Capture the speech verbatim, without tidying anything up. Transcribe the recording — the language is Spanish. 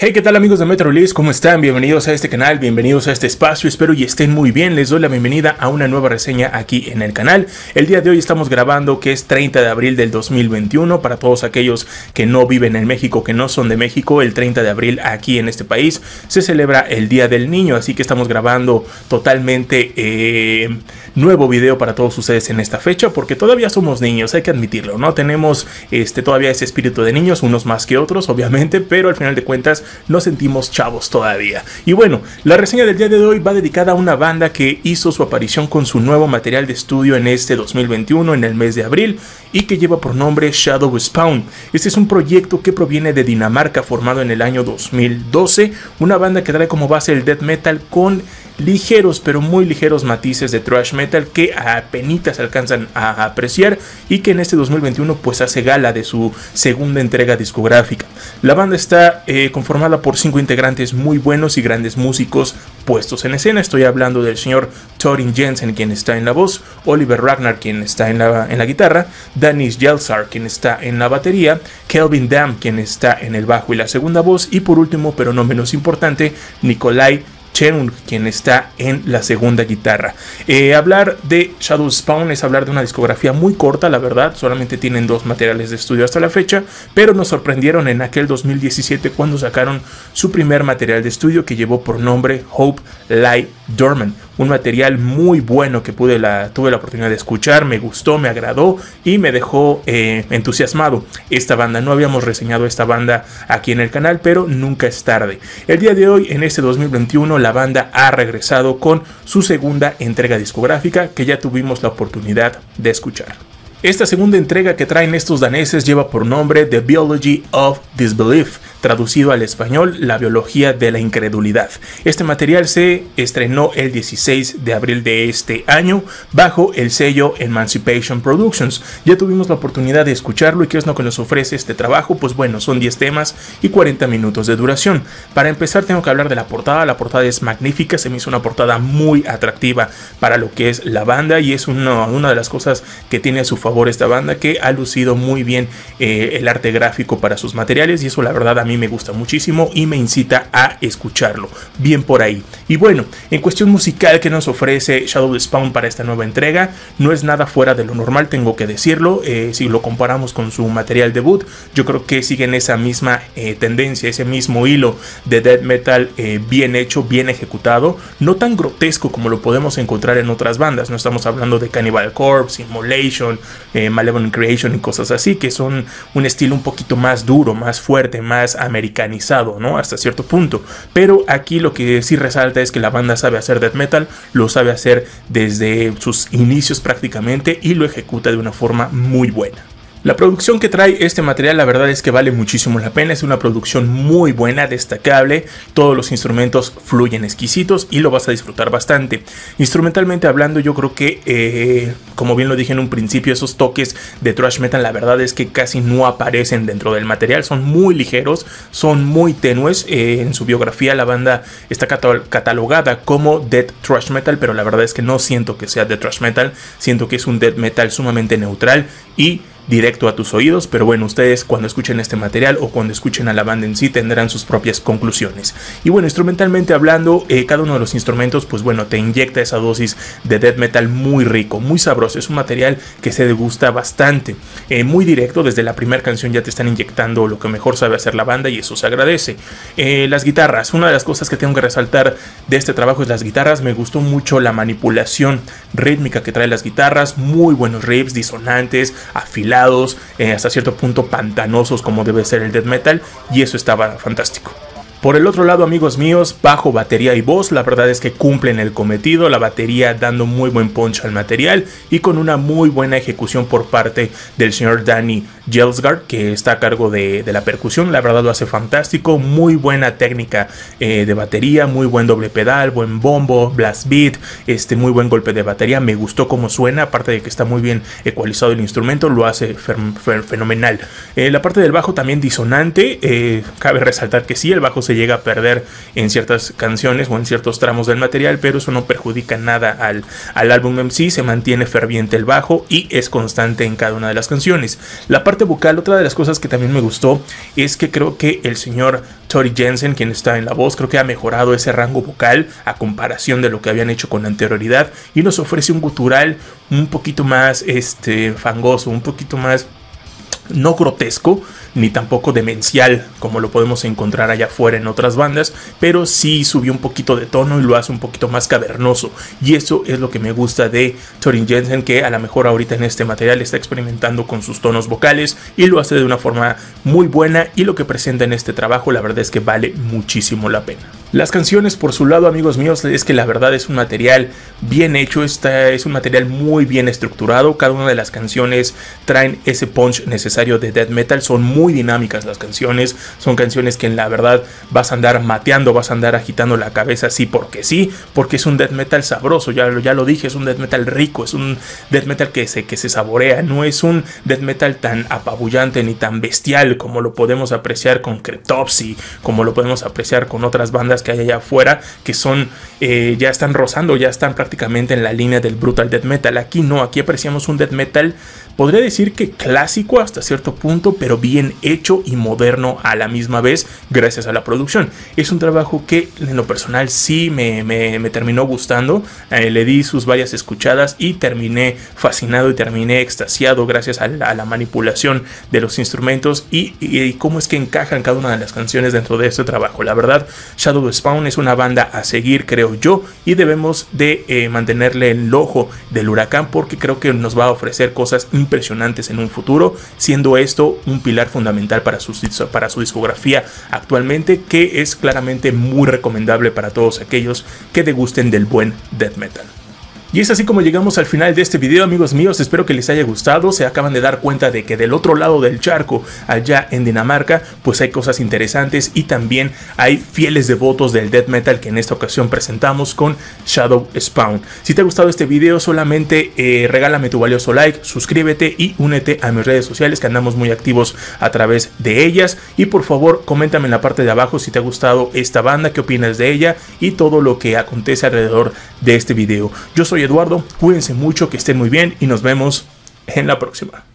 Hey, ¿qué tal amigos de Metro Release? ¿Cómo están? Bienvenidos a este canal, bienvenidos a este espacio, espero y estén muy bien. Les doy la bienvenida a una nueva reseña aquí en el canal. El día de hoy estamos grabando que es treinta de abril del dos mil veintiuno. Para todos aquellos que no viven en México, que no son de México, el treinta de abril aquí en este país se celebra el Día del Niño. Así que estamos grabando totalmente eh, nuevo video para todos ustedes en esta fecha, porque todavía somos niños, hay que admitirlo, ¿no? Tenemos este, todavía ese espíritu de niños, unos más que otros, obviamente, pero al final de cuentas nos sentimos chavos todavía. Y bueno, la reseña del día de hoy va dedicada a una banda que hizo su aparición con su nuevo material de estudio en este dos mil veintiuno, en el mes de abril, y que lleva por nombre Shadow Spawn. Este es un proyecto que proviene de Dinamarca, formado en el año dos mil doce, una banda que trae como base el death metal con ligeros, pero muy ligeros matices de thrash metal que apenas alcanzan a apreciar, y que en este dos mil veintiuno pues hace gala de su segunda entrega discográfica. La banda está eh, conformada por cinco integrantes muy buenos y grandes músicos puestos en escena. Estoy hablando del señor Thorin Jensen, quien está en la voz, Oliver Ragnar, quien está en la, en la guitarra, Danis Jelsar, quien está en la batería, Kelvin Dam, quien está en el bajo y la segunda voz, y por último, pero no menos importante, Nikolai Cherung, quien está en la segunda guitarra. Eh, hablar de Shadow Spawn es hablar de una discografía muy corta, la verdad. Solamente tienen dos materiales de estudio hasta la fecha, pero nos sorprendieron en aquel dos mil diecisiete cuando sacaron su primer material de estudio, que llevó por nombre Hope Lie Dormant. Un material muy bueno que pude la, tuve la oportunidad de escuchar, me gustó, me agradó y me dejó eh, entusiasmado. Esta banda, no habíamos reseñado esta banda aquí en el canal, pero nunca es tarde. El día de hoy, en este dos mil veintiuno, la banda ha regresado con su segunda entrega discográfica, que ya tuvimos la oportunidad de escuchar. Esta segunda entrega que traen estos daneses lleva por nombre The Biology of Disbelief, traducido al español, la biología de la incredulidad. Este material se estrenó el dieciséis de abril de este año bajo el sello Emancipation Productions. Ya tuvimos la oportunidad de escucharlo, y ¿qué es lo que nos ofrece este trabajo? Pues bueno, son diez temas y cuarenta minutos de duración. Para empezar tengo que hablar de la portada. La portada es magnífica, se me hizo una portada muy atractiva para lo que es la banda, y es una, una de las cosas que tiene a su favor esta banda, que ha lucido muy bien eh, el arte gráfico para sus materiales, y eso la verdad a mí me gusta muchísimo y me incita a escucharlo. Bien por ahí. Y bueno, en cuestión musical, que nos ofrece Shadow Spawn para esta nueva entrega, no es nada fuera de lo normal, tengo que decirlo. Eh, si lo comparamos con su material debut, yo creo que siguen esa misma eh, tendencia, ese mismo hilo de death metal eh, bien hecho, bien ejecutado, no tan grotesco como lo podemos encontrar en otras bandas. No estamos hablando de Cannibal Corpse, Immolation, eh, Malevolent Creation y cosas así, que son un estilo un poquito más duro, más fuerte, más americanizado, ¿no? Hasta cierto punto. Pero aquí lo que sí resalta es que la banda sabe hacer death metal, lo sabe hacer desde sus inicios prácticamente, y lo ejecuta de una forma muy buena. La producción que trae este material, la verdad es que vale muchísimo la pena. Es una producción muy buena, destacable. Todos los instrumentos fluyen exquisitos y lo vas a disfrutar bastante. Instrumentalmente hablando, yo creo que, eh, como bien lo dije en un principio, esos toques de thrash metal, la verdad es que casi no aparecen dentro del material. Son muy ligeros, son muy tenues. Eh, en su biografía la banda está catalogada como death thrash metal, pero la verdad es que no siento que sea death thrash metal. Siento que es un death metal sumamente neutral y directo a tus oídos, pero bueno, ustedes cuando escuchen este material o cuando escuchen a la banda en sí tendrán sus propias conclusiones. Y bueno, instrumentalmente hablando, eh, cada uno de los instrumentos pues bueno, te inyecta esa dosis de death metal muy rico, muy sabroso. Es un material que se degusta bastante, eh, muy directo. Desde la primera canción ya te están inyectando lo que mejor sabe hacer la banda, y eso se agradece. Eh, las guitarras, una de las cosas que tengo que resaltar de este trabajo es las guitarras. Me gustó mucho la manipulación rítmica que trae las guitarras, muy buenos riffs, disonantes, afilados, Eh, hasta cierto punto pantanosos, como debe ser el death metal, y eso estaba fantástico. Por el otro lado, amigos míos, bajo, batería y voz, la verdad es que cumplen el cometido. La batería dando muy buen punch al material y con una muy buena ejecución por parte del señor Danny Jelsgaard, que está a cargo de, de la percusión. La verdad lo hace fantástico, muy buena técnica eh, de batería, muy buen doble pedal, buen bombo, blast beat, este, muy buen golpe de batería. Me gustó cómo suena, aparte de que está muy bien ecualizado el instrumento, lo hace fenomenal. Eh, la parte del bajo también disonante, eh, cabe resaltar que sí, el bajo se se llega a perder en ciertas canciones o en ciertos tramos del material, pero eso no perjudica nada al, al álbum en sí. Se mantiene ferviente el bajo y es constante en cada una de las canciones. La parte vocal, otra de las cosas que también me gustó es que creo que el señor Tory Jensen, quien está en la voz, creo que ha mejorado ese rango vocal a comparación de lo que habían hecho con anterioridad, y nos ofrece un gutural un poquito más este, fangoso, un poquito más no grotesco ni tampoco demencial como lo podemos encontrar allá afuera en otras bandas, pero sí subió un poquito de tono y lo hace un poquito más cavernoso, y eso es lo que me gusta de Tory Jensen, que a lo mejor ahorita en este material está experimentando con sus tonos vocales y lo hace de una forma muy buena, y lo que presenta en este trabajo la verdad es que vale muchísimo la pena. Las canciones por su lado, amigos míos, es que la verdad es un material bien hecho, esta es un material muy bien estructurado, cada una de las canciones traen ese punch necesario de death metal, son muy dinámicas las canciones, son canciones que en la verdad vas a andar mateando, vas a andar agitando la cabeza así porque sí, porque es un death metal sabroso, ya, ya lo dije, es un death metal rico, es un death metal que se, que se saborea, no es un death metal tan apabullante ni tan bestial como lo podemos apreciar con Cryptopsy, como lo podemos apreciar con otras bandas que hay allá afuera, que son, eh, ya están rozando, ya están prácticamente en la línea del brutal death metal. Aquí no, aquí apreciamos un death metal, podría decir que clásico hasta cierto punto, pero bien hecho y moderno a la misma vez gracias a la producción. Es un trabajo que en lo personal sí me, me, me terminó gustando, eh, le di sus varias escuchadas y terminé fascinado y terminé extasiado gracias a la, a la manipulación de los instrumentos y, y, y cómo es que encajan cada una de las canciones dentro de este trabajo. La verdad, Shadow Spawn es una banda a seguir, creo yo, y debemos de eh, mantenerle el ojo del huracán, porque creo que nos va a ofrecer cosas impresionantes en un futuro, siendo esto un pilar fundamental para su, para su discografía actualmente, que es claramente muy recomendable para todos aquellos que degusten del buen death metal. Y es así como llegamos al final de este video, amigos míos. Espero que les haya gustado. Se acaban de dar cuenta de que del otro lado del charco, allá en Dinamarca, pues hay cosas interesantes y también hay fieles devotos del death metal que en esta ocasión presentamos con Shadow Spawn. Si te ha gustado este video, solamente eh, regálame tu valioso like, suscríbete y únete a mis redes sociales, que andamos muy activos a través de ellas. Y por favor, coméntame en la parte de abajo si te ha gustado esta banda, qué opinas de ella y todo lo que acontece alrededor de este video. Yo soy Eduardo, cuídense mucho, que estén muy bien y nos vemos en la próxima.